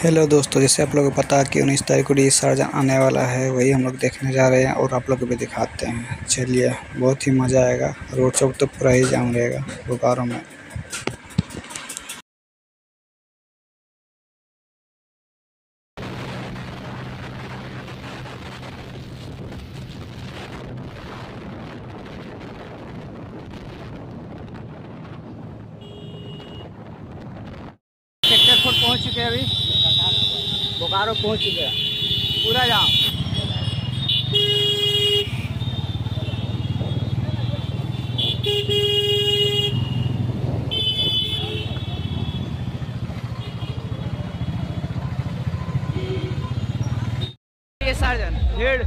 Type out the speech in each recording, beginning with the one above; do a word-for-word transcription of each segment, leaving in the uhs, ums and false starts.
Hello दोस्तों, जैसे आप लोगों को पता कि उन्नीस तारीख को डिस्चार्ज आने वाला है, वही हम लोग देखने जा रहे हैं और आप लोग को भी दिखाते हैं। चलिए, बहुत ही मज़ा आएगा। रोड चौक तो पूरा ही जाम रहेगा बोकारो में। सेक्टर फोर पहुंच चुके हैं, अभी बोकारो पहुंच चुके हैं। पूरा जाम। ये सार्जन भीड़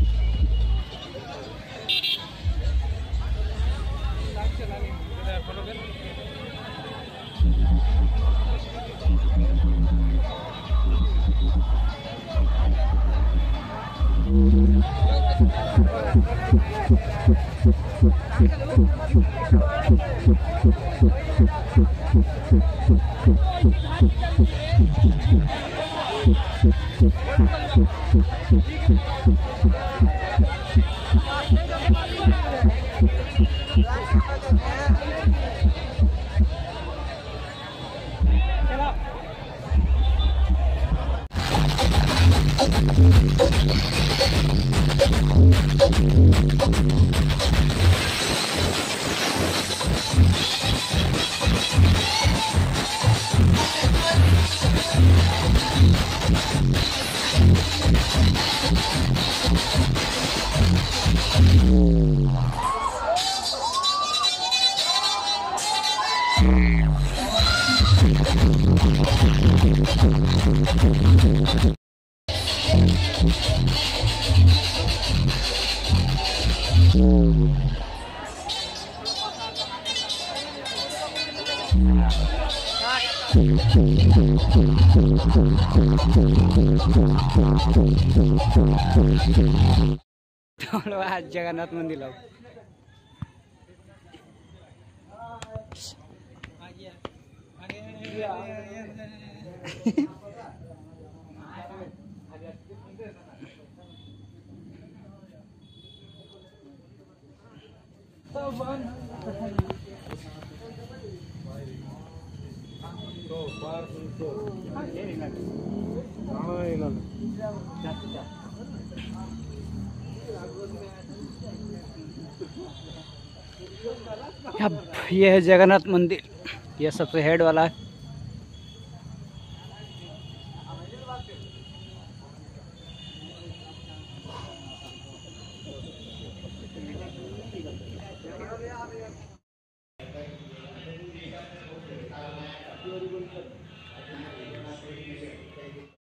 आज जगन्नाथ मंदिर लोग अब ये है जगन्नाथ मंदिर, यह सबसे हेड वाला है।